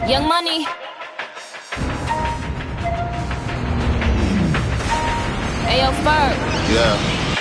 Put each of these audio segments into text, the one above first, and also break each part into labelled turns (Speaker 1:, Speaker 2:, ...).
Speaker 1: Young Money. Ayo, Ferg.
Speaker 2: Yeah.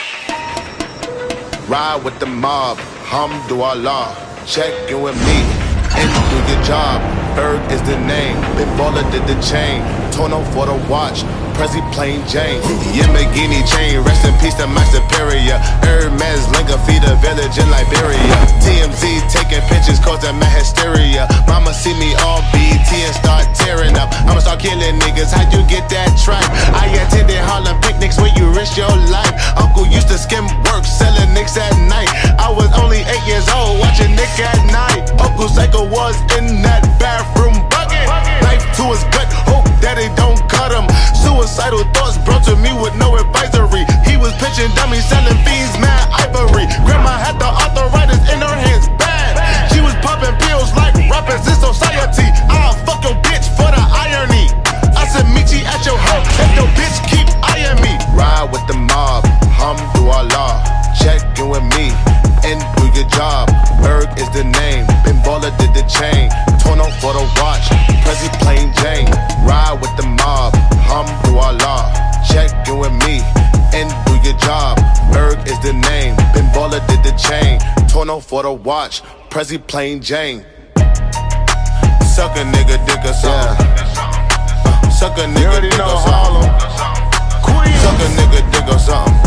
Speaker 2: Ride with the mob, Alhamdulillah. Check in with me and do your job. Ferg is the name, Big Baller did the chain. Tono for the watch, Prezi plain Jane. Yamagini chain, rest in peace to my superior. Hermes Linga feed a village in Liberia. TMZ taking pictures causing my hysteria. Mama see me on BT and start tearing up. I'ma start killing niggas, how you get that tripe? I attended Harlem picnics where you risk your life. Uncle used to skim work, selling nicks at night. I was only 8 years old, watching Nick at night. Uncle Psycho was in that bathroom bucket. Knife to his gut, hope that they don't cut him. Suicidal thoughts brought to me with no advisory. He was pitching dummies, selling fiends, mad ivory. Grandma had the arthritis in her hands, bad. She was popping pills like rappers in society. I'll fuck your bitch for the irony. I said meet you at your house if your bitch keep eyeing me. Ride with the mob, Alhamdulillah. Check in with me and do your job. Ferg is the name, Big Baller did the chain. Tono for the watch, Prezi plain Jane. Ride with the mob, Alhamdulillah. Check in with me and do your job. Ferg is the name, Big Baller did the chain. Tono for the watch, Prezi plain Jane. Suck a nigga dick or something. Suck a nigga dick or something. Suck a nigga dick or something.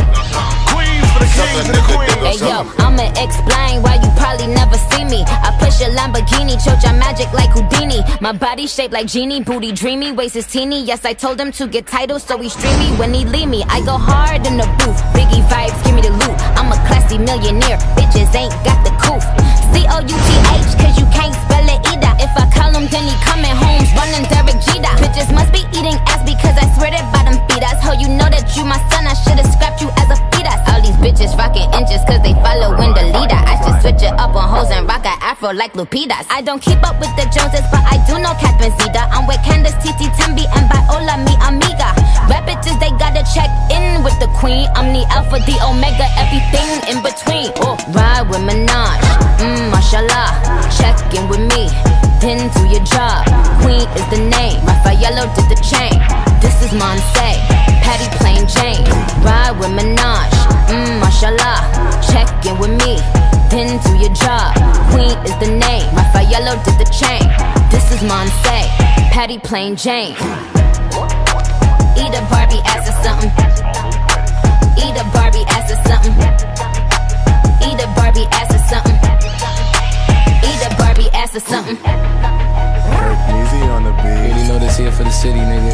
Speaker 1: Hey yo, I'ma explain why you probably never see me. I push a Lamborghini, choke your magic like Houdini. My body shaped like genie, booty dreamy, waist is teeny. Yes, I told him to get titles, so he streamy when he leave me. I go hard in the booth, Biggie vibes, give me the loot. I'm a classy millionaire, bitches ain't got the coof. C-O-U-T-H, cause you can't spell it either. If I call him, then he coming home, running Derek Jeter. Bitches must be eating ass because I swear that bottom feed us. Ho, you know that you my son, I should've scrapped you as a fetus. All these bitches rocking inches cause they following the leader. I should switch it up on hoes and rock an afro like Lupitas. I don't keep up with the Joneses, but I do know Catherine Zeta. I'm with Candace, Titi, Tembi, and Viola, mi amiga. Rap bitches, they gotta check in with the queen. I'm the alpha, the omega, everything in between. Oh, ride with Minaj, mashallah. Check in with me, then do your job. Queen is the name, Raffaello did the chain. This is Monse, Patty plain Jane. Ride with Minaj, mashallah. Check in with me, then do your job. Queen is the name, Raffaello did the chain. This is Monse, Patty plain Jane. Eat a Barbie ass or something. Eat a Barbie ass or something. Eat a Barbie ass or something. Eat a Barbie ass or something.
Speaker 3: Easy on the beat. You know this here for the city, nigga.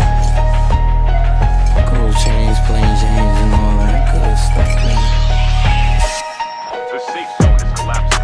Speaker 3: Gold chains, plain James, and all that good stuff, nigga.
Speaker 4: The safe zone is collapsing.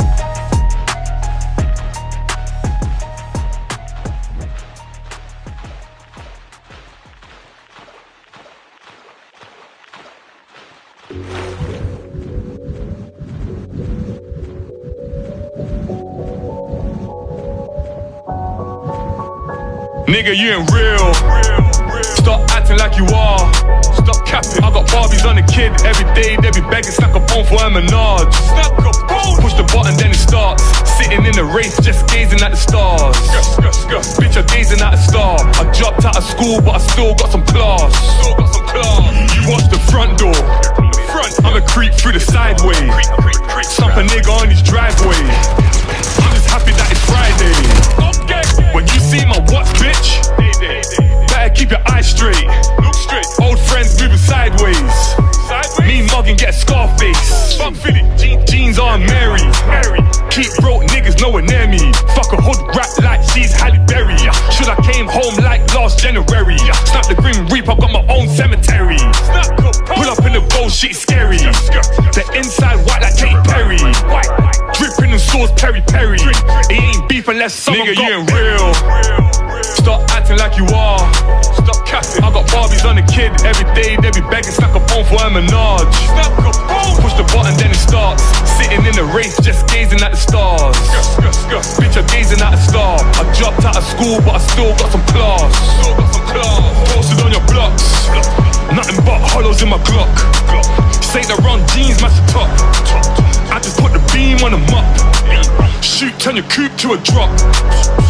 Speaker 5: Nigga, you ain't real. Stop acting like you are. Stop capping. I got Barbies on the kid every day. They be begging, snack a bone for a menage. Snack a bone. Push the button, then it starts. Sitting in the race, just gazing at the stars. Bitch, I'm gazing at a star. I dropped out of school, but I still got some class. You watch the front door. I'ma creep through the sideways. Stump a nigga on his driveway. I'm just happy that it's Friday. When you see my watch, bitch, better keep your eyes straight. Look straight. Old friends moving sideways. Me mugging, get a Scarface. Jeans on Mary. Keep broke niggas nowhere near me. Fuck a hood rap like she's Halle Berry. Should I came home like last January. Snap the Grim Reaper, got my own cemetery. Pull up in the gold shit, scary. The inside white like Katy Perry. Dripping in sauce, Perry. It ain't beef unless someone got you ain't real. Stop acting like you are. Stop capping. I got Barbies on the kid every day. They be begging, snack a bone for a menage. Push the button, then it starts. Sitting in the race, just gazing at the stars. Bitch, I'm gazing at a star. I dropped out of school, but I still got some class. Posted on your blocks. Nothing but hollows in my Glock. Say the run jeans, match the top. I just put the beam on the mop. Shoot, turn your coupe to a drop.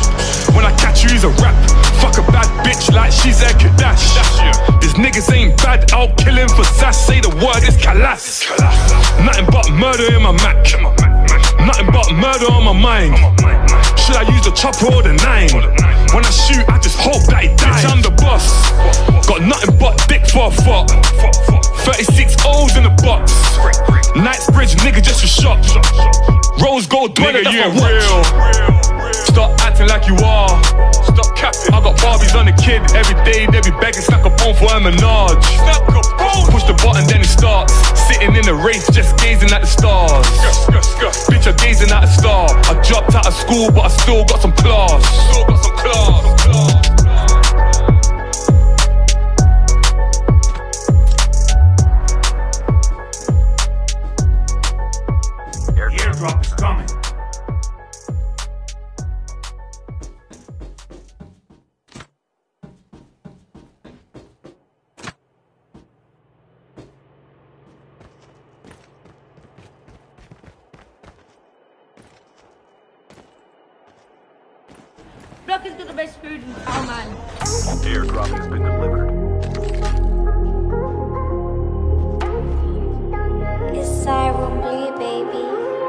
Speaker 5: When I catch you, he's a rap. Fuck a bad bitch like she's a Kardashian. These niggas ain't bad, I'll kill him for sass. Say the word is kalas. Nothing but murder in my Mac. Nothing but murder on my mind. Should I use the chopper or the 9? When I shoot, I just hope that he dies. Bitch, I'm the boss. Got nothing but dick for a fuck. 36 O's in the box. Knightsbridge, nigga, just a shot. Rose gold dweller, that's my watch. Stop acting like you are. Stop capping. I got Barbies on the kid. Every day they be begging, snack a bone for a menage. Push the button, then it starts. Sitting in the race, just gazing at the stars. Bitch, I'm gazing at a star. I dropped out of school, but I still got some class.
Speaker 6: Airdrop is coming.
Speaker 7: Block has got the best food in town, man.
Speaker 4: Airdrop has been delivered.
Speaker 8: It's Siren Blue, baby.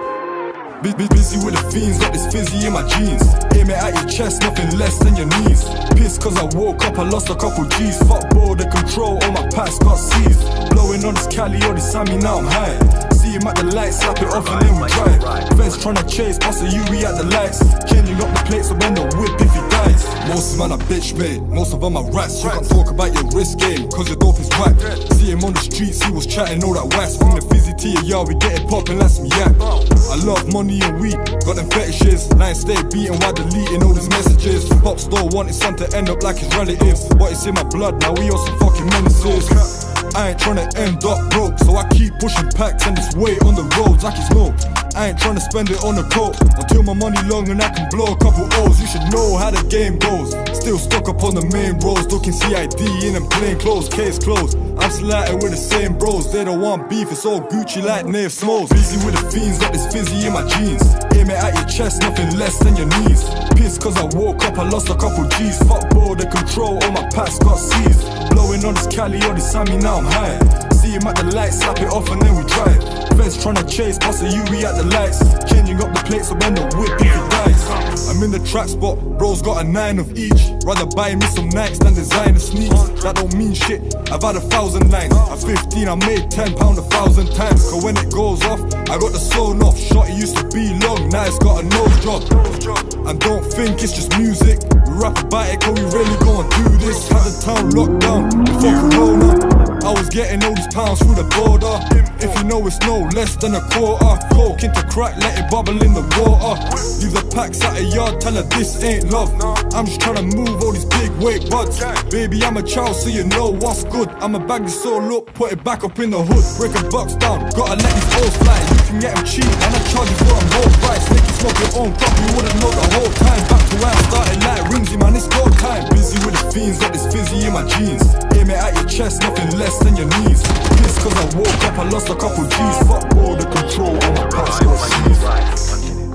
Speaker 9: Busy with the fiends, got this fizzy in my jeans. Aim it at your chest, nothing less than your knees. Pissed cause I woke up, I lost a couple G's. Fuck border control, all my packs got seized. Blowing on this Cali or this Sammy, now I'm high. See him at the light, slap it off and then we drive. Feds tryna chase, pass the Yuri at the lights. Changing up the plates so when the whip if he dies. Most of them are bitch made, most of them are rats. You can't talk about your wrist game, cause your dope is whack. See him on the streets, he was chatting all that wax. From the fizzy to your yard, we get it poppin', that's me yak. I love money and weed, got them fetishes. Now stay beating while deleting all these messages. Pop store wanted son to end up like his relatives, but it's in my blood, now we all some fucking menaces. I ain't tryna end up broke, so I keep pushing packs and this weight on the roads like it's no. I ain't tryna spend it on a coat until my money long and I can blow a couple O's. You should know how the game goes. Still stuck up on the main roads, looking CID in them plain clothes, case closed. I'm sliding with the same bros, they don't want beef, it's all Gucci like Nave Smalls. Busy with the fiends, got this fizzy in my jeans. Aim it at your chest, nothing less than your knees. Pissed cause I woke up, I lost a couple G's. Fuck border control, all my packs got seized. Blowing on this Cali or this Sammy, now I'm high. See him at the light, slap it off and then we drive. Feds tryna chase, pass the Yuri at the lights. Changing up the plates so when the whip if he dies. I'm in the track spot, bros got a 9 of each. Rather buy me some Nikes than designer sneaks. That don't mean shit, I've had 1,000 lines. At 15 I made £10 1,000 times. Cause when it goes off, I got the sewn off. Shot it used to be long, now it's got a nose job. And don't think it's just music, we rap about it cause we really gon' do this. Had the town locked down before Corona. I was getting all these pounds through the border. If you know it's no less than a quarter. Coke into crack, let it bubble in the water. Leave the packs at a yard, tell her this ain't love. I'm just tryna move all these big weight buds. Baby, I'm a child so you know what's good. I'ma bag this all up, put it back up in the hood. Break a box down, gotta let these O's fly. You can get them cheap, and I charge you for a whole price. Make you smoke your own crop, you wouldn't know the whole time. Back to where I started like Rimsy, man, it's go time. Busy with the fiends, got this fizzy in my jeans. Aim it at your chest, nothing less than your knees. Pissed cause I woke up, I lost a couple G's. Fuck border control, all my packs got seized.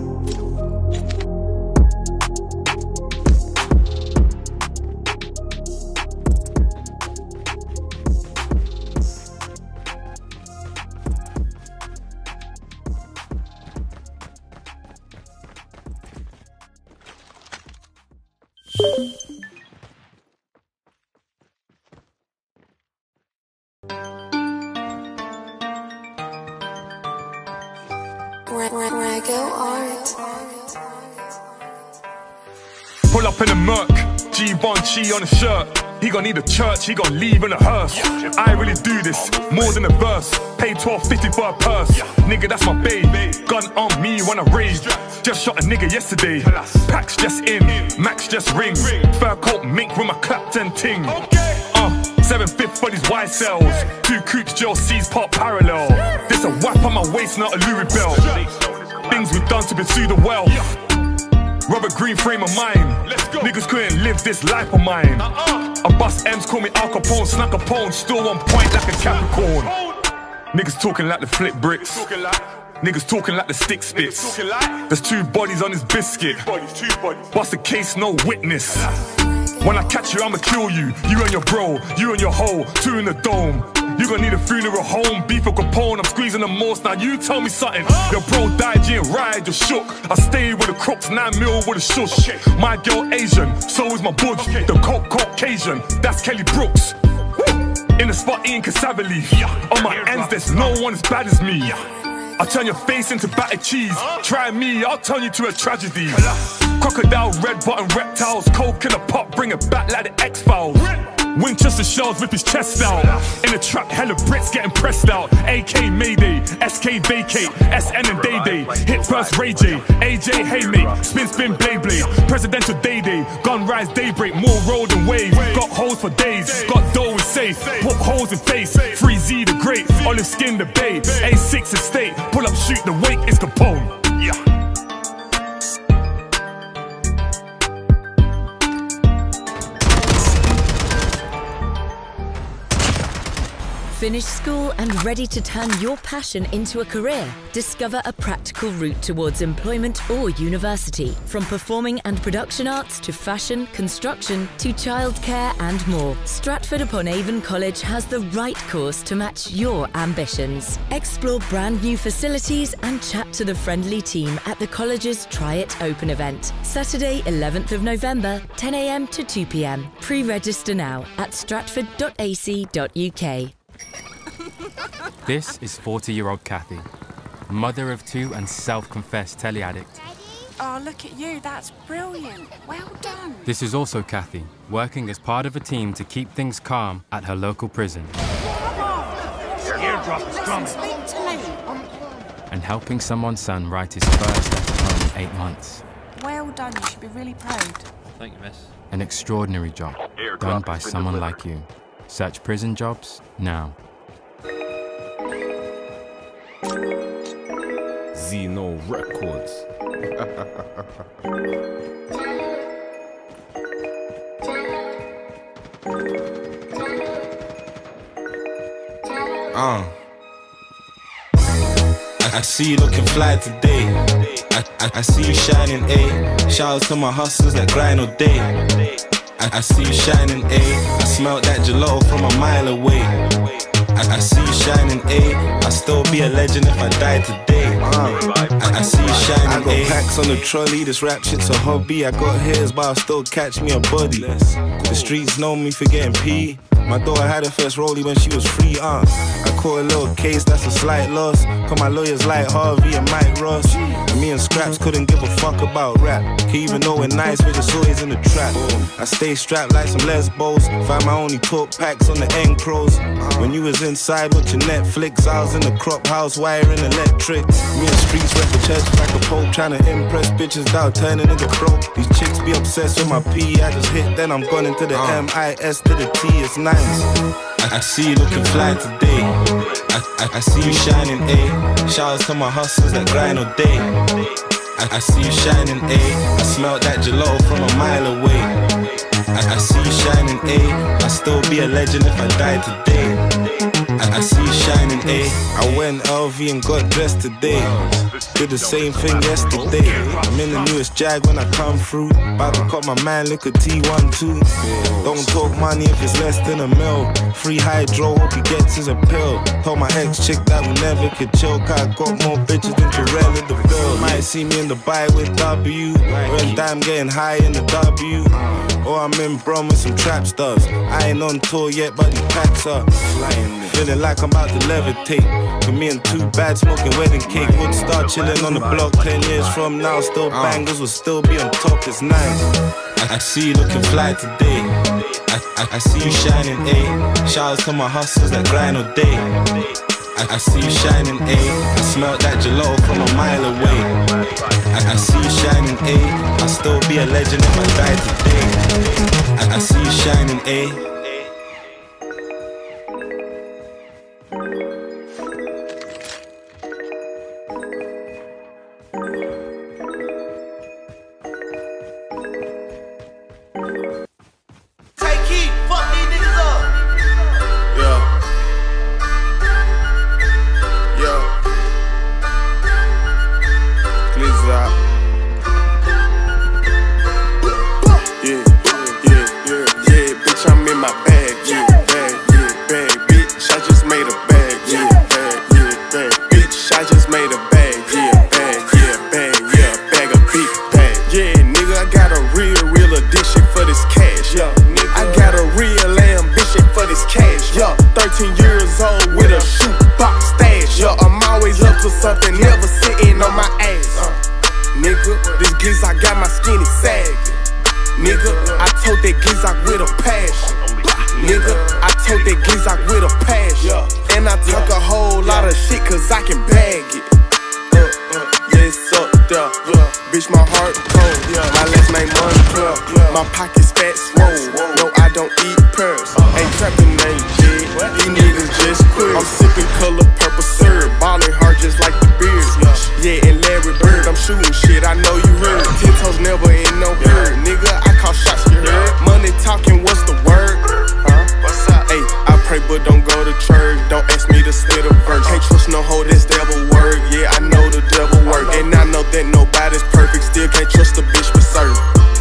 Speaker 5: Pull up in a Merc, Givenchy on a shirt. He gon' need a church, he gon' leave in a hearse. I really do this, more than a verse. Pay $12.50 for a purse. Nigga, that's my babe. Gun on me when I rage. Just shot a nigga yesterday. Packs just in, Max just ring. Fur coat mink with my Clapton ting. 7/5 for these YSLs. 2 coops, Joe C's pop parallel. This a whap on my waist, not a Louis belt. Things we've done to pursue the wealth. Robert Green frame of mind. Niggas couldn't live this life of mine. I bust M's, call me Al Capone, snack a pone. Still on point like a Capricorn. Niggas talking like the flip bricks. Niggas talking like the stick spits. There's 2 bodies on his biscuit. Bust a case, no witness. When I catch you, I'ma kill you. You and your bro, you and your hoe, 2 in the dome. You gon' need a funeral home, beef or Capone. I'm squeezing the most. Now you tell me something. Your bro died, you ain't ride, you're shook. I stayed with the crooks, 9 mil with a shush. My girl Asian, so is my budge. The Caucasian, that's Kelly Brooks. In the spot, Ian Cassavely. On my ends, there's no one as bad as me. I'll turn your face into battered cheese. Try me, I'll turn you to a tragedy. Crocodile, red button reptiles. Coke in a pot, bring it back like the X-Files. Winchester shells rip his chest out. In the trap, hella bricks getting pressed out. AK Mayday, SK vacate, SN and Day Day. Hit first Ray J, AJ hey mate. Spin spin blade blade, presidential day day. Gun rise daybreak, more road and wave. Got holes for days, got dough is safe. Put holes in face, Free Z the great. Olive skin the bay, A6 estate. Pull up shoot the wake is Capone. Yeah.
Speaker 10: Finished school and ready to turn your passion into a career? Discover a practical route towards employment or university. From performing and production arts to fashion, construction to childcare and more. Stratford-upon-Avon College has the right course to match your ambitions. Explore brand new facilities and chat to the friendly team at the college's Try It Open event. Saturday, 11th of November, 10 AM to 2 PM. Pre-register now at stratford.ac.uk.
Speaker 11: This is 40-year-old Kathy, mother of 2 and self-confessed telly addict.
Speaker 12: Oh, look at you, that's brilliant. Well done.
Speaker 11: This is also Kathy, working as part of a team to keep things calm at her local prison.
Speaker 6: Your airdrop is coming.
Speaker 12: Speak to me.
Speaker 11: And helping someone's son write his first letter home in 8 months.
Speaker 12: Well done, you should be really proud.
Speaker 3: Thank you, miss.
Speaker 11: An extraordinary job, done by someone like you. Search prison jobs now.
Speaker 13: Zeno Records.
Speaker 14: I see you looking fly today. I see you shining, A. Shout out to my hustlers that grind all day. I see you shining, A. I smell that gelato from a mile away. I see you shining, A. I still be a legend if I die today. I see you shining, A. I got packs on the trolley, this rap shit's a hobby. I got hairs, but I'll still catch me a body. The streets know me for getting P. My daughter had her first rollie when she was free, I caught a little case, that's a slight loss. Cause my lawyers like Harvey and Mike Ross. And me and Scraps couldn't give a fuck about rap. Cause even though we're nice, we're just always in the trap. I stay strapped like some lesbos. Find my only talk packs on the end crows. When you was inside watching Netflix, I was in the crop house wiring electrics. Me and Streets rep the church like a pope, trying to impress bitches without turning into broke. These chicks be obsessed with my P. I just hit, then I'm gone into the M-I-S to the T. It's nice. I see you looking fly today. I see you shining, A. Shout out to my hustlers that grind all day. I see you shining, A. I smell that gelato from a mile away. I see you shining, A. I still be a legend if I die today. I see you shining, A. I went LV and got dressed today. Did the same thing yesterday. I'm in the newest Jag when I come through. About to cut my man, look at T12. Don't talk money if it's less than a mil. Free hydro, hope he gets his appeal. Told my ex chick that we never could chill. Cause I got more bitches than Terrell in the bill. Might see me in the bay with W. Or in Dime getting high in the W. Or I'm in Brum with some trap stars. I ain't on tour yet, but he packs up. Feeling like I'm about to levitate. With me and Too Bad smoking wedding cake. Would start chilling on the block 10 years from now. Still bangers will still be on top, it's nice. I see you looking fly today. I see you shining, A. Shout out to my hustlers that grind all day. I see you shining, A. I smell that gelato from a mile away. I see you shining, A. I still be a legend if I die today. I see you shining, A.
Speaker 15: giz, I got my skinny sagging. Nigga, I told that giz I with a passion. Nigga, I told that giz I with a passion. And I talk a whole lot of shit cause I can bag it. Yes, up there. Bitch, my heart cold. My last name Montclair. My pockets fat swole. No, I don't eat pearls. Ain't trapping, ain't dead. These niggas just quit. I'm sipping color purple syrup. Ballin' hard just like the beard. Yeah, and Larry Bird, I'm shooting shit. I know you heard. 10 toes never in no hurt. Nigga, I call shots, you heard. Money talking, what's the word? What's up? Hey, I pray but don't go to church. Don't ask me to spit a verse. Can't trust no hoe, that's devil work. Yeah, I know the devil work. And I know that nobody's perfect. Still can't trust a bitch for certain.